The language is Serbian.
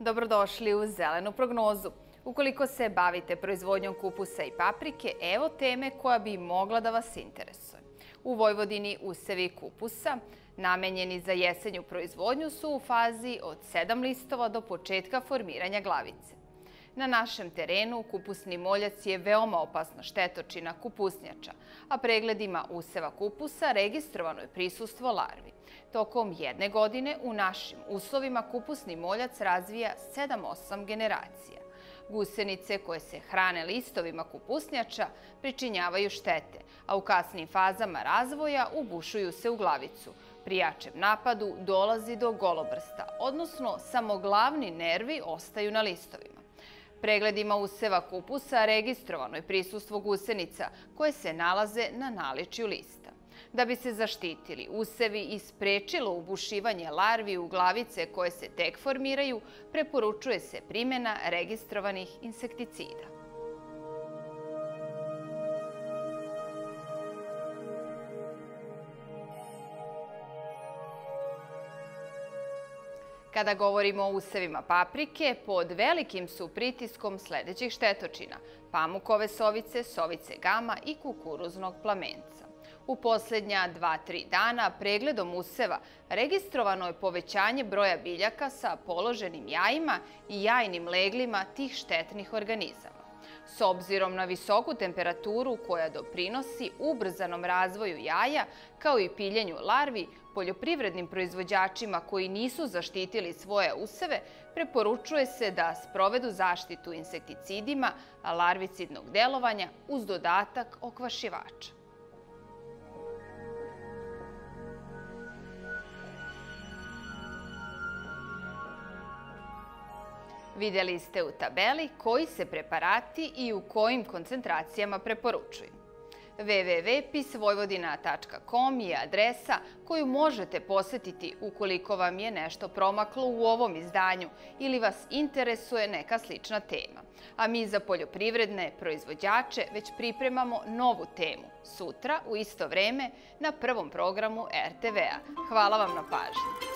Dobrodošli u Zelenu prognozu. Ukoliko se bavite proizvodnjom kupusa i paprike, evo teme koja bi mogla da vas interesuje. U Vojvodini usevi kupusa, namenjeni za jesenju proizvodnju, su u fazi od 7 listova do početka formiranja glavice. Na našem terenu kupusni moljac je veoma opasna štetočina kupusnjača, a pregledima useva kupusa registrovano je prisustvo larvi. Tokom jedne godine u našim uslovima kupusni moljac razvija 7-8 generacija. Gusenice koje se hrane listovima kupusnjača pričinjavaju štete, a u kasnim fazama razvoja ubušuju se u glavicu. Pri jačem napadu dolazi do golobrsta, odnosno samo glavni nervi ostaju na listovima. Pregledima useva kupusa registrovano je prisustvo gusenica koje se nalaze na naličju lista. Da bi se zaštitili usevi i sprečilo ubušivanje larvi u glavice koje se tek formiraju, preporučuje se primjena registrovanih insekticida. Kada govorimo o usevima paprike, pod velikim su pritiskom sledećih štetočina: pamukove sovice, sovice gama i kukuruznog plamenca. U poslednja 2-3 dana pregledom useva registrovano je povećanje broja biljaka sa položenim jajima i jajnim leglima tih štetnih organizama. S obzirom na visoku temperaturu koja doprinosi ubrzanom razvoju jaja, kao i piljenju larvi, poljoprivrednim proizvođačima koji nisu zaštitili svoje useve, preporučuje se da sprovedu zaštitu insekticidima larvicidnog delovanja uz dodatak okvašivača. Vidjeli ste u tabeli koji se preparati i u kojim koncentracijama preporučuju. www.pisvojvodina.com je adresa koju možete posetiti ukoliko vam je nešto promaklo u ovom izdanju ili vas interesuje neka slična tema. A mi za poljoprivredne proizvođače već pripremamo novu temu sutra u isto vreme na prvom programu RTV-a. Hvala vam na pažnji.